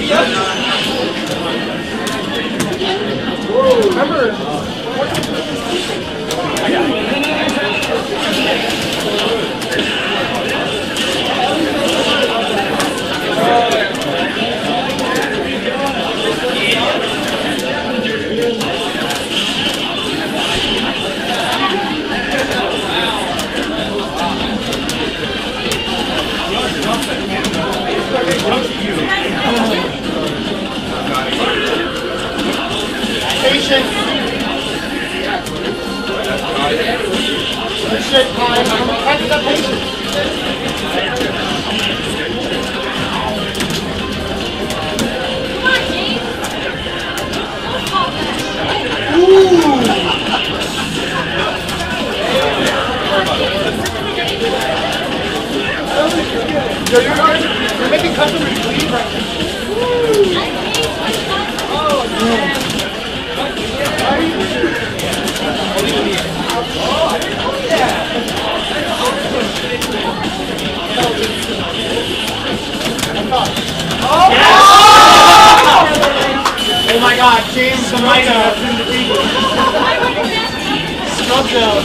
Remember? Patient. Shit, time. Practice that patience. Come on, James. Don't fall back. Yo, you're making customers bleed right now. Oh my God, James the Mighty has been defeated. Scrubbed out.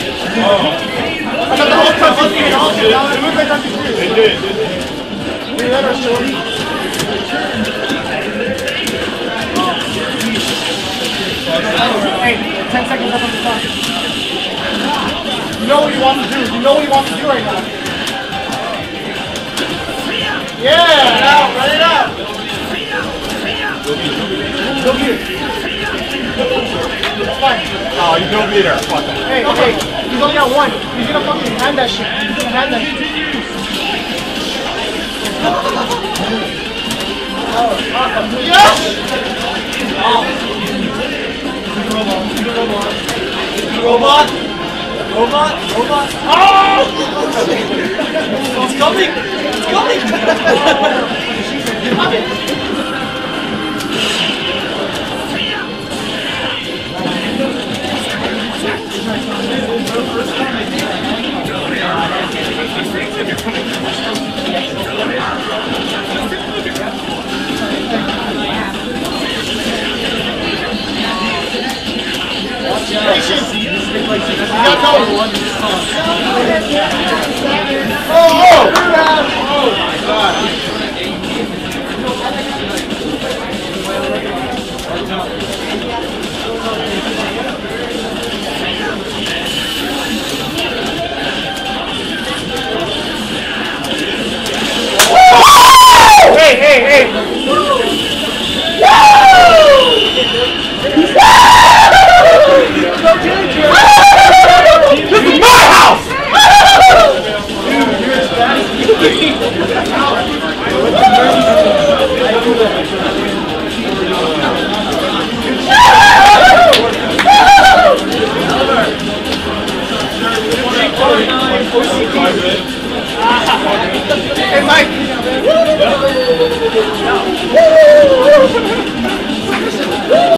I got the whole touchy screen also. It looked like touchy screen. It did. We let our shorty. Hey, 10 seconds left on the clock. You know what you want to do. You know what you want to do right now. Yeah! Out, run it out! Go here. Fine. Oh, you don't be there. Fuck that. Hey, okay. He's only got one. He's gonna fucking hand that shit. He's gonna hand that shit. Yes! Robot! Robot! Robot! Oh! It's coming! It's coming! Patience! You got no one. Oh! Oh my God! Hey, hey, hey! This is my house! Hey, Mike!